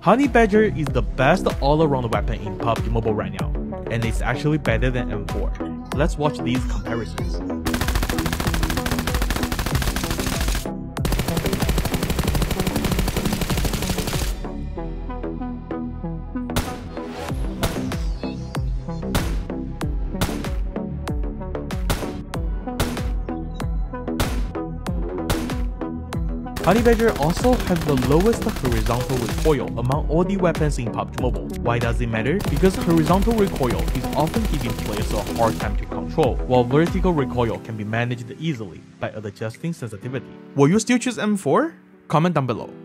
Honey Badger is the best all-around weapon in PUBG Mobile right now, and it's actually better than M4. Let's watch these comparisons. Honey Badger also has the lowest horizontal recoil among all the weapons in PUBG Mobile. Why does it matter? Because horizontal recoil is often giving players a hard time to control, while vertical recoil can be managed easily by adjusting sensitivity. Will you still choose M4? Comment down below.